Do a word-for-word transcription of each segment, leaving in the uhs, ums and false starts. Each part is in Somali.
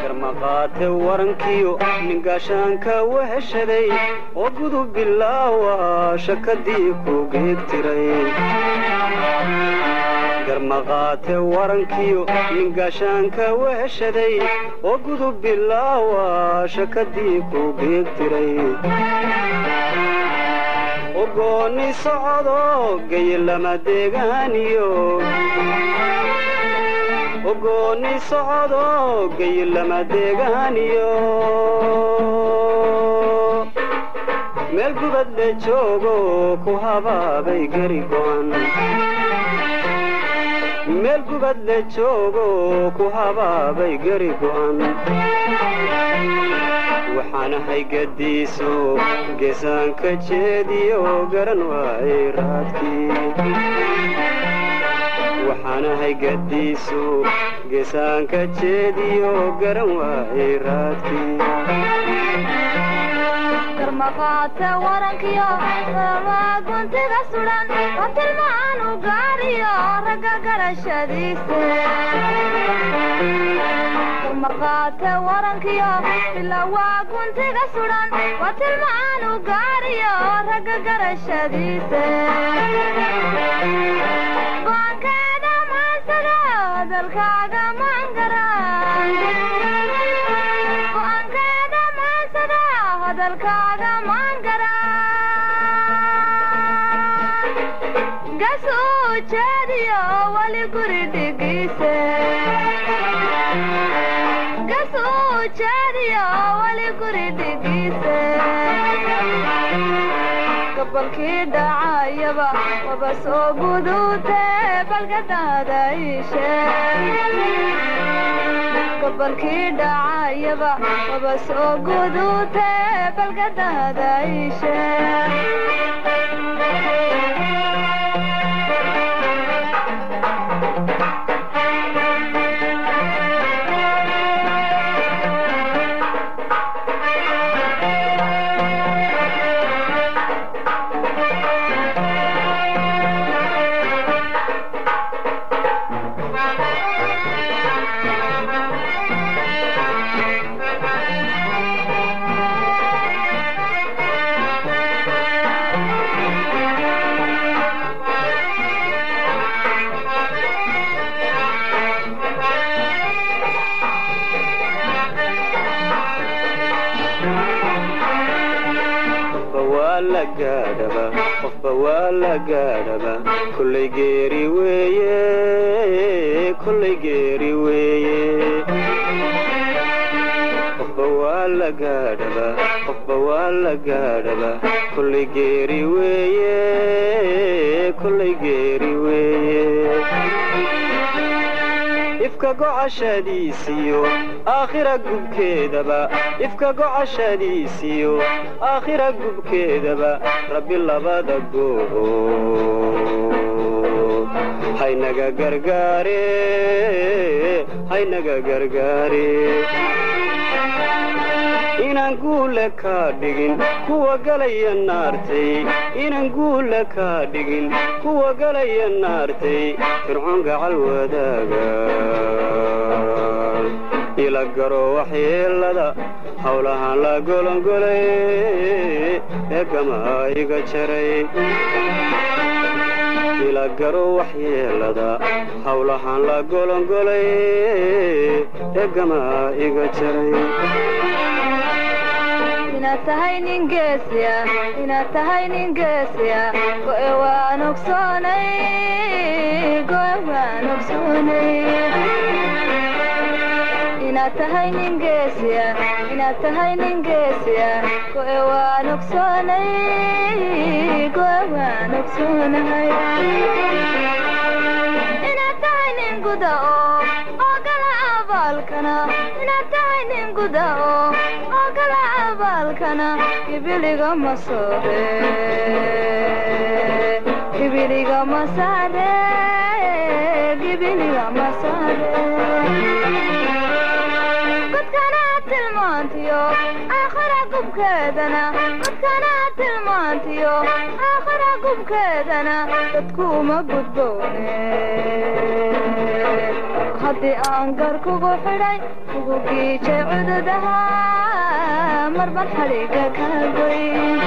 garmaqaate warankiyo ningaashaanka weheshaday oo gudub bilaawa shakadii ku geegtiray garmaqaate warankiyo ningaashaanka weheshaday oo gudub bilaawa shakadii ku geegtiray ogooni socdo gayilama deegaaniyo ogooni socdo gayilama deegaaniyo meel gubad le joogo ku habaabay gari go'an meel gubad le joogo ku habaabay gari go'an waxaan ahay gadiiso geesaanka jeediyo garan waayay raadkii waxaan ahay gadiiso geesaanka jeediyo garan waayay raadkii garmaqaate warankiyo waa guntiga sudan waa tilmaan u gaariyo ragga garashadiisa garmaqaate warankiyo ilaa waa guntiga sudan waa tilmaan u gaariyo ragga garashadiisa go'aankeeda maansada hadalkaaga maangaran go'aankeeda maansada hadalkaaga maangaran gasuu jeediyo wali guri dhigiise gasuu jeediyo wali guri dhigiise gabalkii dhacayaba waba soo guduute balgadaada iishe gabalkii dhacayaba waba soo guduute balgadaada iishe qofba waa la gaadhaba kullay geeri weeye kullay geeri weeye qofba waa la gaadhaba qofba waa la gaadhaba kullay geeri weeye kullay geeri weeye ifka gocashadiisiyo aakhira gubkeedaba ifka gocashadiisiyo aakhira gubkeedaba rabbi labada go'ood haynaga gargaare haynaga gargaare inaan guule kaa dhigin kuwa galaya naartay inaan guule kaa dhigin kuwa galaya naartay fircoon gacal wadaaga ila garo waxyeelada hawlahaan la golongolay ee gamaa iga jaray ila garo waxyeelada hawlahaan la golongolay ee gamaa iga jaray inaad tahay nin geesiya inaad tahay nin geesiya go'e waan ogsoonay go'e waan ogsoonay inaad tahay nin geesiya inaad tahay nin geesiya go'e waan ogsoonay go'e waan ogsoonahay inaad tahay nin guda oo oo gala abaalkana inaad tahay nin guda oo oo gala abaalkana ibiliga ma soore ibiliga ma saare ibiliga ma saare godkana tilmaantiyo aakhira gubkeedana godkana tilmaantiyo aakhira gubkeedana dadku ma gudboone haddii aan gar kugu xidhay kugu giijay cududaha marban xadhiga ka goyn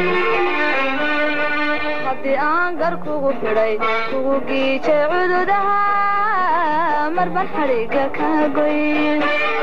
haddii aan gar kugu xidhay kugu giijay cududaha marban xadhiga ka goyn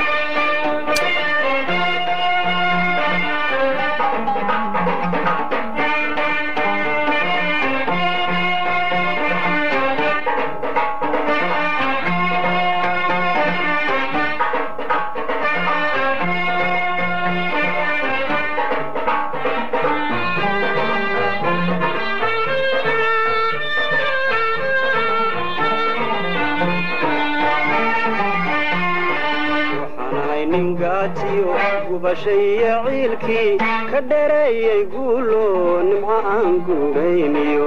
gubashaya ciilkii ka dheereeyay guulo nimco aan guurayniyo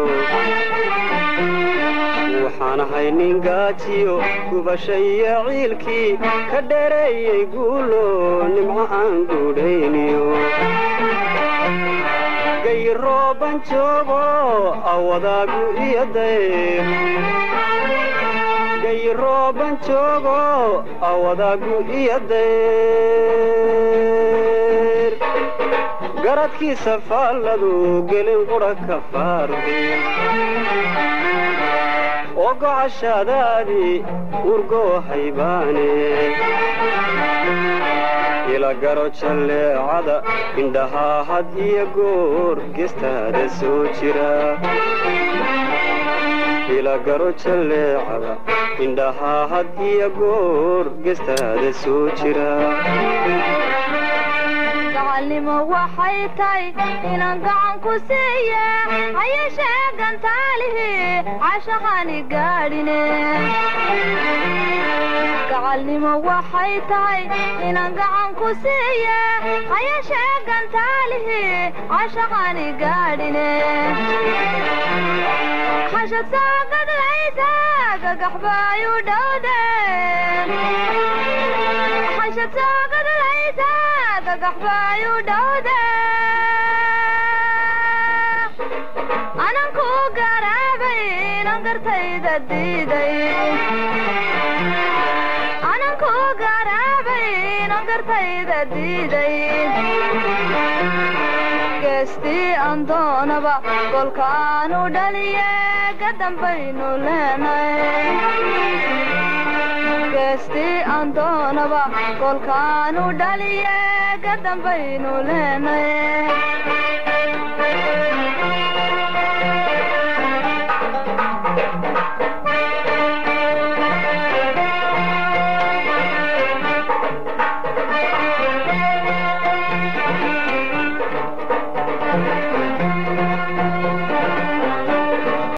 waxaan ahay nin gaajiyo gubashaya ciilkii ka dheereeyay guulo nimco aan guurayniyo gayrooban joogo awadaagu iyo dayr gayrooban joogo awadaagu iyo dayr garadkiisa faalladu gelin qura ka faarday oo gocashaadaadii urgoo haybaane ila garo jalleecada indhahaa had iyo goor geestaada soo jira ila garo jalleecada indhahaa had iyo goor geestaada soo jira gacalnimo waxay tahay inaan gacan ku siiye hayeshee gantaalihii cashaqani gaadhine gacalnimo waxay tahay inaan gacan ku siiye hayeshee gantaalihii cashaqani gaadhine xashad soo gadlaysa gagaxbaayu dhowde xashad soo gadlaysa gagaxbaayu dhowde anan ku garaabay inan gartayda diiday anan ku garaabay inan gartayda diiday geestii aan doonaba golkaanu dhaliye gadambaynu leenay geestii aan doonaba golkaanu dhaliye gadambaynu leenay